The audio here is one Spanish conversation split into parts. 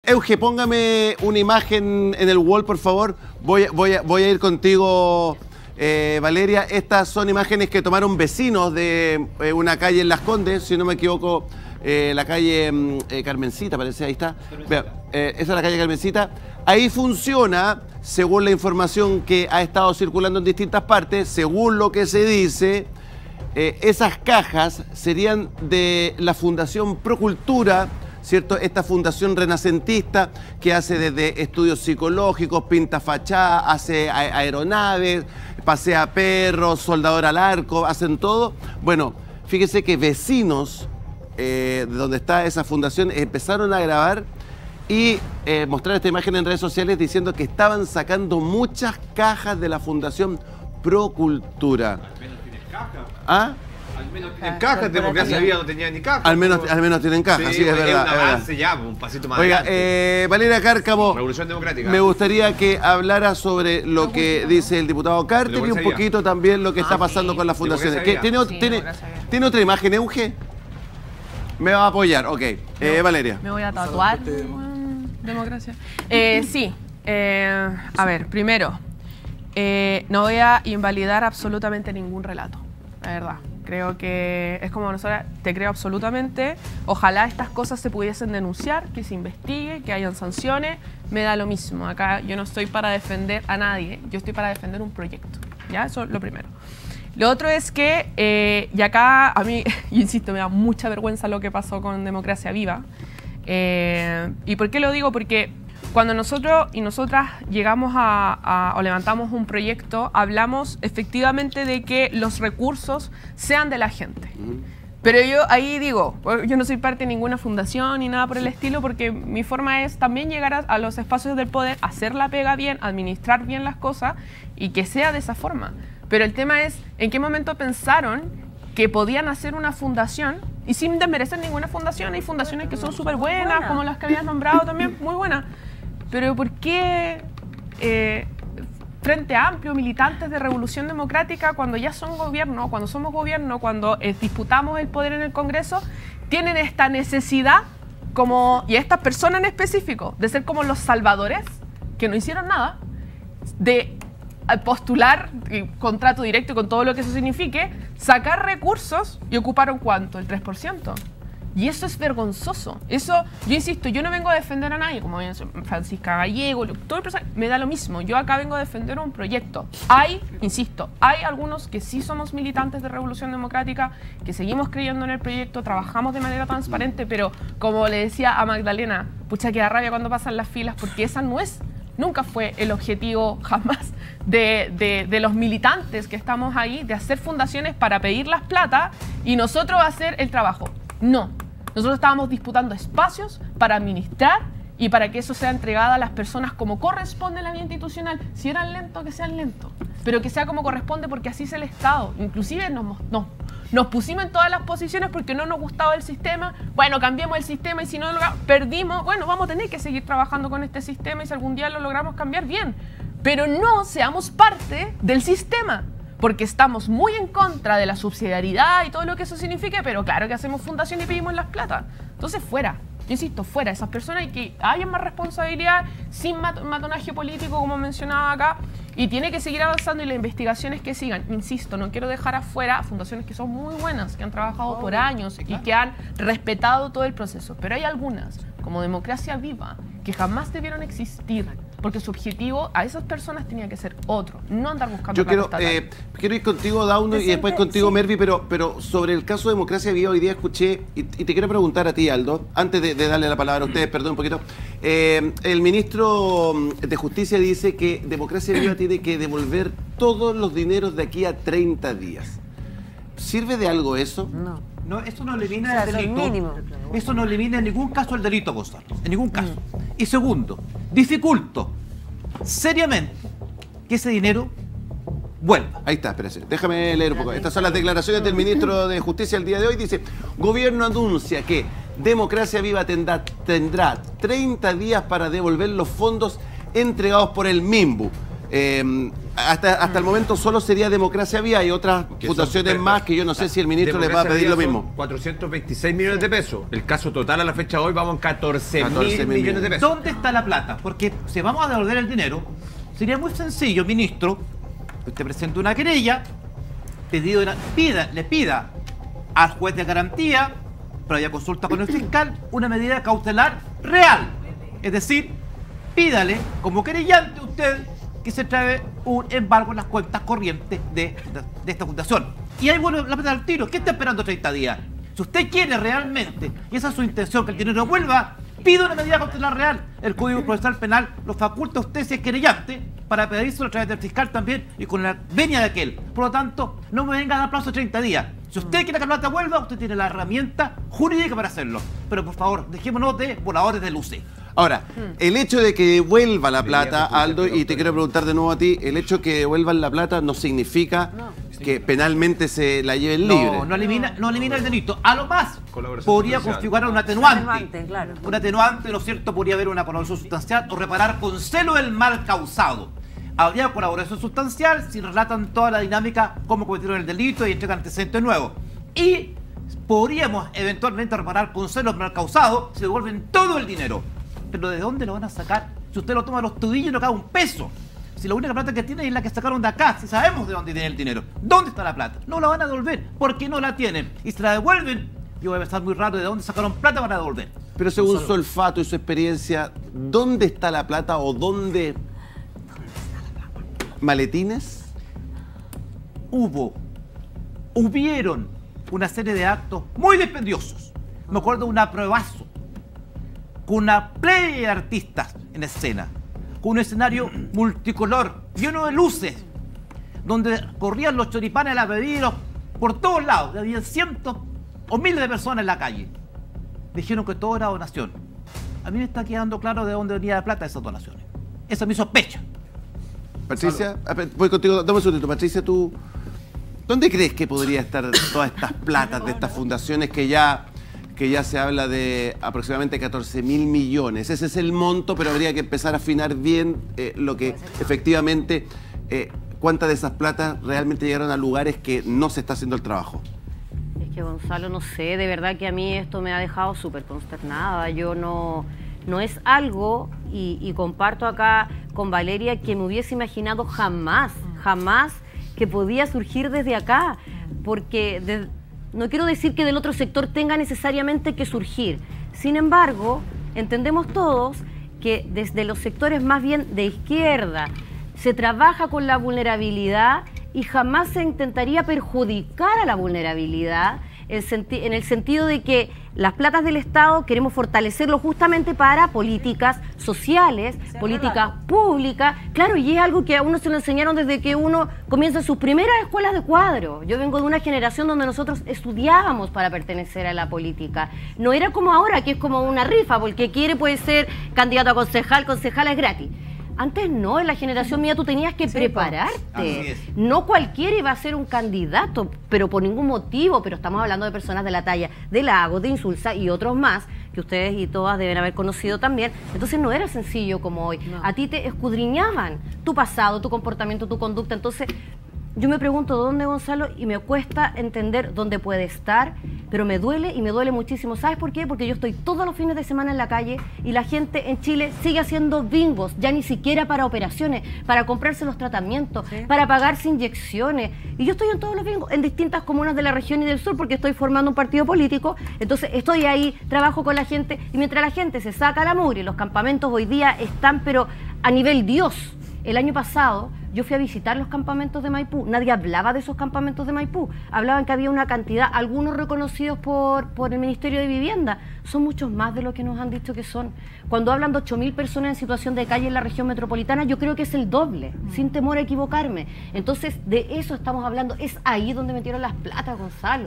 Euge, póngame una imagen en el wall, por favor. Voy a ir contigo, Valeria. Estas son imágenes que tomaron vecinos de una calle en Las Condes, si no me equivoco, la calle Carmencita, parece, ahí está. Vea, esa es la calle Carmencita. Ahí funciona, según la información que ha estado circulando en distintas partes, según lo que se dice, esas cajas serían de la Fundación Procultura, ¿cierto? Esta fundación renacentista que hace desde estudios psicológicos, pinta fachada, hace aeronaves, pasea perros, soldador al arco, hacen todo. Bueno, fíjese que vecinos de donde está esa fundación empezaron a grabar y mostrar esta imagen en redes sociales diciendo que estaban sacando muchas cajas de la Fundación Procultura. Al menos tienes caja. ¿Ah? Al menos tienen caja, Democracia Viva no tenía ni caja. Al menos tienen caja, sí, es verdad. Es un avance ya, un pasito más Oiga, adelante. Valeria Cárcamo, Revolución Democrática. me gustaría que hablara sobre lo que dice el diputado Carter y un poquito también lo que está pasando con las fundaciones. ¿Tiene otra imagen, Euge? Me va a apoyar, ok. Valeria. Me voy a tatuar. Democracia. Sí. A ver, primero, no voy a invalidar absolutamente ningún relato, la verdad. Creo que es como nosotros, te creo absolutamente. Ojalá estas cosas se pudiesen denunciar, que se investigue, que hayan sanciones. Me da lo mismo. Acá yo no estoy para defender a nadie, yo estoy para defender un proyecto. ¿Ya? Eso es lo primero. Lo otro es que, y acá a mí, yo insisto, me da mucha vergüenza lo que pasó con Democracia Viva. ¿Y por qué lo digo? Porque cuando nosotros y nosotras llegamos o levantamos un proyecto, hablamos efectivamente de que los recursos sean de la gente. Pero yo ahí digo, yo no soy parte de ninguna fundación ni nada por el estilo, porque mi forma es también llegar a los espacios del poder, hacer la pega bien, administrar bien las cosas y que sea de esa forma. Pero el tema es, ¿en qué momento pensaron que podían hacer una fundación? Y sin desmerecer ninguna fundación, hay fundaciones que son súper buenas, como las que habías nombrado también, muy buenas. Pero ¿por qué Frente Amplio, militantes de Revolución Democrática, cuando ya son gobierno, cuando somos gobierno, cuando disputamos el poder en el Congreso, tienen esta necesidad, y estas personas en específico, de ser como los salvadores, que no hicieron nada, de postular contrato directo con todo lo que eso signifique, sacar recursos y ocuparon ¿cuánto? El 3%. Y eso es vergonzoso. Eso, yo insisto, yo no vengo a defender a nadie, como Francisca Gallego, todo el personal, me da lo mismo. Yo acá vengo a defender un proyecto. Insisto, hay algunos que sí somos militantes de Revolución Democrática, que seguimos creyendo en el proyecto, trabajamos de manera transparente, pero como le decía a Magdalena, pucha, que da rabia cuando pasan las filas, porque esa nunca fue el objetivo jamás de los militantes que estamos ahí, de hacer fundaciones para pedir las plata y nosotros hacer el trabajo. No, nosotros estábamos disputando espacios para administrar y para que eso sea entregado a las personas como corresponde en la vía institucional. Si eran lentos, que sean lentos, pero que sea como corresponde porque así es el Estado. Inclusive nos pusimos en todas las posiciones porque no nos gustaba el sistema. Bueno, cambiemos el sistema y si no lo perdimos, bueno, vamos a tener que seguir trabajando con este sistema y si algún día lo logramos cambiar, bien. Pero no seamos parte del sistema, porque estamos muy en contra de la subsidiariedad y todo lo que eso signifique, pero claro que hacemos fundación y pedimos las plata. Entonces, fuera. Yo insisto, fuera. Esas personas y que haya más responsabilidad, sin matonaje político, como mencionaba acá, y tiene que seguir avanzando y las investigaciones que sigan. Insisto, no quiero dejar afuera fundaciones que son muy buenas, que han trabajado por años y que han respetado todo el proceso. Pero hay algunas, como Democracia Viva, que jamás debieron existir, porque su objetivo a esas personas tenía que ser otro, no andar buscando. Yo quiero ir contigo, Dauno, y después contigo, Mervi, pero sobre el caso de Democracia Viva hoy día escuché, y te quiero preguntar a ti, Aldo, antes de darle la palabra a ustedes, perdón un poquito, el ministro de Justicia dice que Democracia Viva tiene que devolver todos los dineros de aquí a 30 días. ¿Sirve de algo eso? No. No, eso no elimina el delito. Eso no elimina en ningún caso el delito, Gonzalo. En ningún caso. Y segundo, dificulto seriamente que ese dinero vuelva. Ahí está, espérate. Déjame leer un poco. Estas son las declaraciones del ministro de Justicia el día de hoy. Dice, gobierno anuncia que Democracia Viva tendrá 30 días para devolver los fondos entregados por el MIMBU. hasta el momento solo sería Democracia Viva. Hay otras fundaciones más que yo no sé si el ministro les va a pedir lo mismo. 426 millones de pesos. El caso total a la fecha de hoy vamos en 14.000 millones de pesos. ¿Dónde está la plata? Porque si vamos a devolver el dinero, sería muy sencillo, ministro, que usted presente una querella, le pida al juez de garantía, previa consulta con el fiscal, una medida cautelar real. Es decir, pídale como querellante usted que se trae un embargo en las cuentas corrientes de esta fundación. Y ahí vuelve la plata al tiro. ¿Qué está esperando 30 días? Si usted quiere realmente, y esa es su intención, que el dinero vuelva, pida una medida cautelar real. El Código Procesal Penal lo faculta a usted si es querellante para pedírselo a través del fiscal también y con la venia de aquel. Por lo tanto, no me venga a dar plazo de 30 días. Si usted quiere que la plata vuelva, usted tiene la herramienta jurídica para hacerlo. Pero por favor, dejémonos de voladores de luces. Ahora, el hecho de que devuelva la plata, Aldo, y te quiero preguntar de nuevo a ti, el hecho de que devuelvan la plata no significa que penalmente se la lleven libre. No elimina el delito. A lo más podría configurar un atenuante. Claro. Un atenuante, ¿no es cierto? Podría haber una colaboración sustancial o reparar con celo el mal causado. Habría colaboración sustancial si relatan toda la dinámica, cómo cometieron el delito y entregan antecedentes nuevos. Y podríamos eventualmente reparar con celo el mal causado si devuelven todo el dinero. Pero ¿de dónde lo van a sacar? Si usted lo toma a los tobillos no cae un peso. Si la única plata que tiene es la que sacaron de acá, si sabemos de dónde tiene el dinero. ¿Dónde está la plata? No la van a devolver porque no la tienen. Y si la devuelven, yo voy a pensar muy raro de dónde sacaron plata para devolver. Pero según su olfato y su experiencia, ¿dónde está la plata o dónde? ¿Maletines? Hubieron una serie de actos muy dispendiosos. Me acuerdo de un apruebazo con una playa de artistas en escena, con un escenario multicolor, lleno de luces, donde corrían los choripanes, las bebidas, por todos lados. Había cientos o miles de personas en la calle. Dijeron que todo era donación. A mí me está quedando claro de dónde venía la plata de esas donaciones. Esa es mi sospecha. Patricia, voy contigo, dame un segundito. Patricia, tú, ¿dónde crees que podría estar todas estas platas de estas fundaciones que ya se habla de aproximadamente 14.000 millones? Ese es el monto, pero habría que empezar a afinar bien lo que efectivamente, cuántas de esas platas realmente llegaron a lugares que no se está haciendo el trabajo. Es que Gonzalo, no sé, de verdad que a mí esto me ha dejado súper consternada. Yo no es algo, y comparto acá con Valeria, que me hubiese imaginado jamás que podía surgir desde acá, porque no quiero decir que del otro sector tenga necesariamente que surgir. Sin embargo, entendemos todos que desde los sectores más bien de izquierda se trabaja con la vulnerabilidad y jamás se intentaría perjudicar a la vulnerabilidad en el sentido de que las platas del Estado queremos fortalecerlo justamente para políticas sociales, políticas públicas. Claro, y es algo que a uno se lo enseñaron desde que uno comienza sus primeras escuelas de cuadro. Yo vengo de una generación donde nosotros estudiábamos para pertenecer a la política. No era como ahora, que es como una rifa, porque el que quiere puede ser candidato a concejal es gratis. Antes no, en la generación mía tú tenías que prepararte. No cualquiera iba a ser un candidato, pero por ningún motivo. Pero estamos hablando de personas de la talla de Lagos, de Insulza y otros más, que ustedes y todas deben haber conocido también. Entonces no era sencillo como hoy. No. A ti te escudriñaban tu pasado, tu comportamiento, tu conducta. Entonces yo me pregunto dónde, Gonzalo, y me cuesta entender dónde puede estar, pero me duele y me duele muchísimo. ¿Sabes por qué? Porque yo estoy todos los fines de semana en la calle y la gente en Chile sigue haciendo bingos, ya ni siquiera para operaciones, para comprarse los tratamientos, para pagarse inyecciones. Y yo estoy en todos los bingos, en distintas comunas de la región y del sur, porque estoy formando un partido político. Entonces estoy ahí, trabajo con la gente, y mientras la gente se saca la mugre, los campamentos hoy día están, pero a nivel Dios. El año pasado yo fui a visitar los campamentos de Maipú. Nadie hablaba de esos campamentos de Maipú. Hablaban que había una cantidad, algunos reconocidos por el Ministerio de Vivienda. Son muchos más de lo que nos han dicho que son. Cuando hablan de 8.000 personas en situación de calle en la región metropolitana, yo creo que es el doble, sin temor a equivocarme. Entonces, de eso estamos hablando. Es ahí donde metieron las platas, Gonzalo.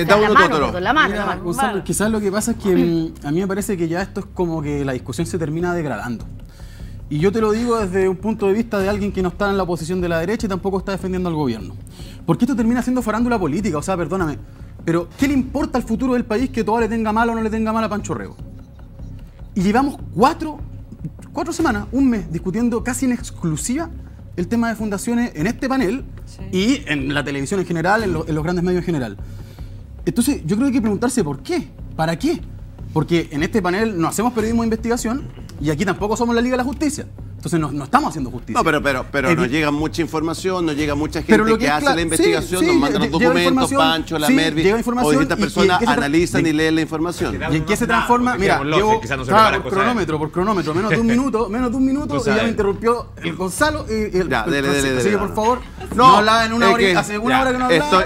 La mano. Gonzalo, quizás lo que pasa es que a mí me parece que ya esto es como que la discusión se termina degradando. Y yo te lo digo desde un punto de vista de alguien que no está en la posición de la derecha y tampoco está defendiendo al gobierno. Porque esto termina siendo farándula política, o sea, perdóname, pero ¿qué le importa al futuro del país que todo le tenga mal o no le tenga mal a Pancho Rego? Y llevamos cuatro semanas, un mes, discutiendo casi en exclusiva el tema de fundaciones en este panel y en la televisión en general, en los grandes medios en general. Entonces, yo creo que hay que preguntarse por qué, para qué. Porque en este panel no hacemos periodismo de investigación y aquí tampoco somos la Liga de la Justicia. Entonces no estamos haciendo justicia. No, pero nos llega mucha información, nos llega mucha Pero gente lo que que es hace claro, la investigación, sí, nos mandan los llega documentos, información, Pancho, la sí, Mervi, llega información o distintas y personas ¿en qué se analizan y leen la información. ¿Y en qué se transforma? Mira, llevo por cronómetro, menos de un minuto, y ya me interrumpió el Gonzalo y el Ya, dele. Así que, por favor, No, no hablaba en una es hora, que- hace una hora que no hablaba.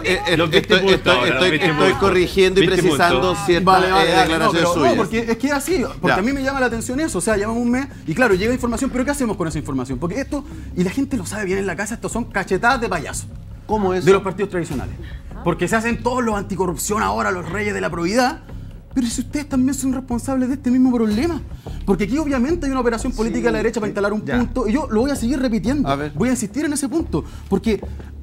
Estoy corrigiendo y precisando ciertas declaraciones suyas. No, porque es que es así, porque a mí me llama la atención eso, o sea, llevamos un mes y claro, llega información, pero ¿qué hacemos con esa información? Porque esto, y la gente lo sabe bien en la casa, estos son cachetadas de payaso. ¿Cómo es? De los partidos tradicionales. Porque se hacen todos los anticorrupción ahora, los reyes de la probidad. Pero si ustedes también son responsables de este mismo problema. Porque aquí obviamente hay una operación política de la derecha para instalar un punto. Y yo lo voy a seguir repitiendo. A ver. Voy a insistir en ese punto. Porque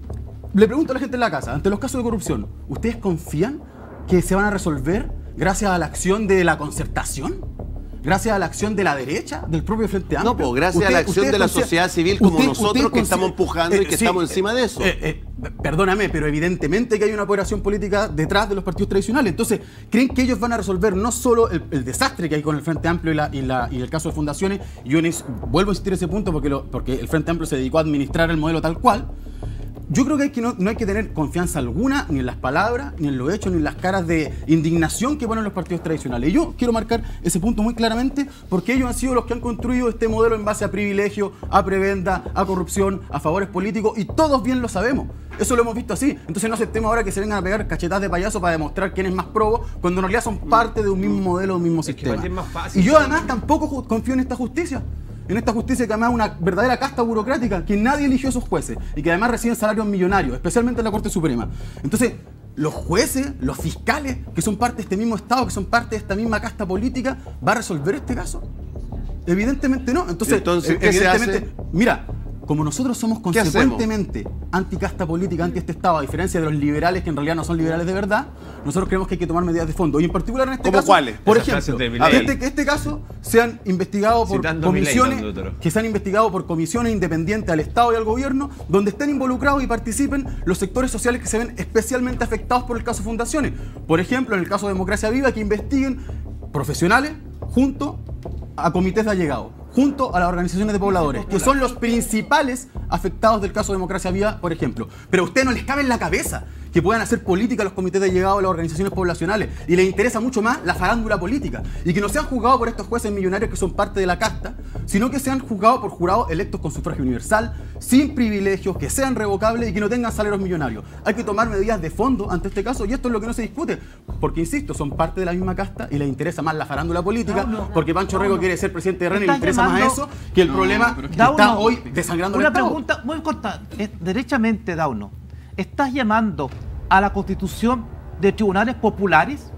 le pregunto a la gente en la casa, ante los casos de corrupción, ¿ustedes confían que se van a resolver gracias a la acción de la concertación? ¿Gracias a la acción de la derecha, del propio Frente Amplio? No, pues gracias a la acción de la sociedad civil como nosotros que estamos empujando y que estamos encima de eso. Perdóname, pero evidentemente que hay una operación política detrás de los partidos tradicionales. Entonces, ¿creen que ellos van a resolver no solo el desastre que hay con el Frente Amplio y el caso de fundaciones? Y yo vuelvo a insistir en ese punto porque el Frente Amplio se dedicó a administrar el modelo tal cual. Yo creo que, no hay que tener confianza alguna ni en las palabras, ni en los hechos, ni en las caras de indignación que ponen los partidos tradicionales. Y yo quiero marcar ese punto muy claramente porque ellos han sido los que han construido este modelo en base a privilegio, a prebenda, a corrupción, a favores políticos y todos bien lo sabemos. Eso lo hemos visto así. Entonces no aceptemos ahora que se vengan a pegar cachetadas de payaso para demostrar quién es más probo cuando en realidad son parte de un mismo modelo, de un mismo sistema. es más fácil, Y yo además tampoco confío en esta justicia. En esta justicia que además es una verdadera casta burocrática, que nadie eligió a esos jueces y que además reciben salarios millonarios, especialmente en la Corte Suprema. Entonces, los jueces, los fiscales, que son parte de este mismo Estado, que son parte de esta misma casta política, ¿va a resolver este caso? Evidentemente no. Entonces ¿qué se hace? Mira, como nosotros somos ¿Qué hacemos? consecuentemente anticasta política, anti este Estado, a diferencia de los liberales que en realidad no son liberales de verdad, nosotros creemos que hay que tomar medidas de fondo. Y en particular en este ¿Cómo caso, cuáles? por Esas frases ejemplo, de Milei. este caso se han investigado por Citando a Milei, comisiones don Dutro. que se han investigado por comisiones independientes al Estado y al gobierno, donde estén involucrados y participen los sectores sociales que se ven especialmente afectados por el caso Fundaciones. Por ejemplo, en el caso de Democracia Viva, que investiguen profesionales junto a comités de allegados, junto a las organizaciones de pobladores, que son los principales afectados del caso Democracia Viva, por ejemplo. Pero a ustedes no les cabe en la cabeza que puedan hacer política los comités de allegados, las organizaciones poblacionales, y les interesa mucho más la farándula política, y que no sean juzgados por estos jueces millonarios que son parte de la casta, sino que sean juzgados por jurados electos con sufragio universal, sin privilegios, que sean revocables y que no tengan salarios millonarios. Hay que tomar medidas de fondo ante este caso, y esto es lo que no se discute, porque insisto, son parte de la misma casta y les interesa más la farándula política, porque Pancho Rego quiere ser presidente de REN y le interesa más eso que el problema que está hoy desangrando el Una Estado. pregunta muy corta, derechamente, Dauno. ¿Estás llamando a la constitución de tribunales populares?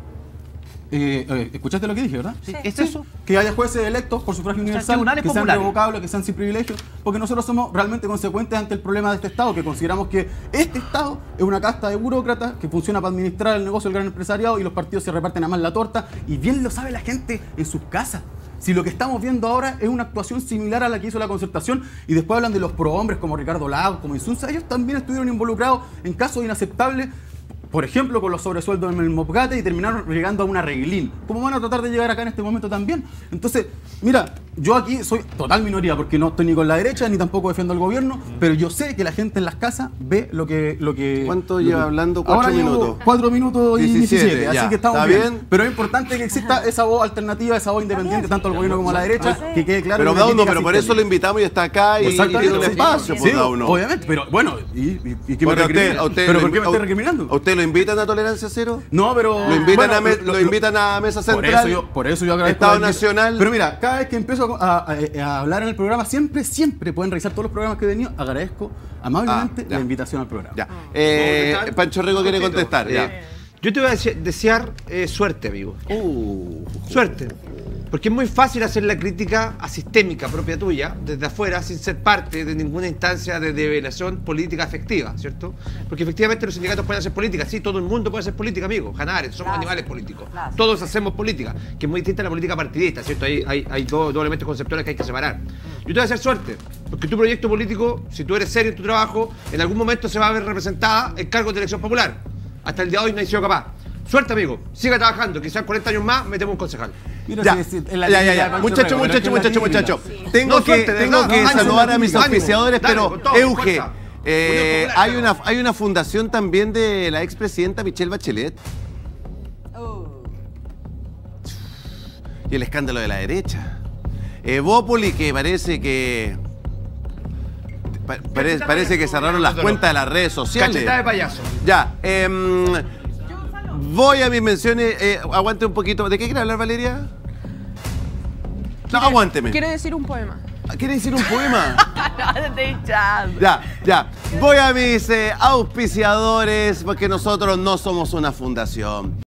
¿Escuchaste lo que dije, verdad? Sí. ¿Es eso? Que haya jueces electos por sufragio universal, tribunales que sean populares. revocables, que sean sin privilegios, porque nosotros somos realmente consecuentes ante el problema de este Estado, que consideramos que este Estado es una casta de burócratas que funciona para administrar el negocio del gran empresariado y los partidos se reparten a más la torta, y bien lo sabe la gente en sus casas. Si lo que estamos viendo ahora es una actuación similar a la que hizo la Concertación, y después hablan de los prohombres como Ricardo Lagos, como Insunza, ellos también estuvieron involucrados en casos inaceptables, por ejemplo, con los sobresueldos en el Mopgate, y terminaron llegando a un arreglín. ¿Cómo van a tratar de llegar acá en este momento también? Entonces, mira, yo aquí soy total minoría porque no estoy ni con la derecha ni tampoco defiendo al gobierno, pero yo sé que la gente en las casas ve lo que ¿Cuánto lleva hablando? 4 ahora llevo minutos. 4 minutos y 17, ya. así que estamos ¿Está bien. bien? Pero es importante que exista esa voz alternativa, esa voz independiente, tanto al gobierno como a la derecha, que quede claro. Pero una Dauno, crítica pero por eso lo sistémica. invitamos y está acá y Exactamente, tiene un espacio, sí, pues, Dauno. obviamente, pero bueno, ¿y qué me Porque recrimina? ¿Pero por qué me estoy recriminando? ¿A usted lo invitan a Tolerancia Cero? No, pero... ¿Lo invitan, bueno, lo invitan a Mesa Central? Por eso yo agradezco. Estado al- Nacional. Pero mira, cada vez que empiezo a hablar en el programa, siempre pueden revisar todos los programas que he tenido. Agradezco amablemente ya. la invitación al programa. Ya. Pancho Rego quiere contestar. Ya. Yo te voy a desear suerte, amigo. Suerte. Porque es muy fácil hacer la crítica asistémica propia tuya, desde afuera, sin ser parte de ninguna instancia de develación política efectiva, ¿cierto? Porque efectivamente los sindicatos pueden hacer política, sí, todo el mundo puede hacer política, amigo. Janares, somos animales políticos. Todos hacemos política, que es muy distinta a la política partidista, ¿cierto? Hay dos elementos conceptuales que hay que separar. Yo te voy a hacer suerte, porque tu proyecto político, si tú eres serio en tu trabajo, en algún momento se va a ver representada en cargos de elección popular. Hasta el día de hoy no he sido capaz. Suerte, amigo. Siga trabajando. Quizás 40 años más metemos un concejal. Mira, Ya, muchacho. Tengo que saludar a mis auspiciadores, pero Euge, hay una fundación también de la expresidenta Michelle Bachelet. Y el escándalo de la derecha. Evópoli, que parece que... Parece que cerraron las cuentas de las redes sociales. Cachetada de payaso. Ya, voy a mis menciones. Aguante un poquito. ¿De qué quiere hablar, Valeria? No, aguánteme. Quiere decir un poema. ¿Quiere decir un poema? No, te estoy echando. Ya. Voy a mis auspiciadores, porque nosotros no somos una fundación.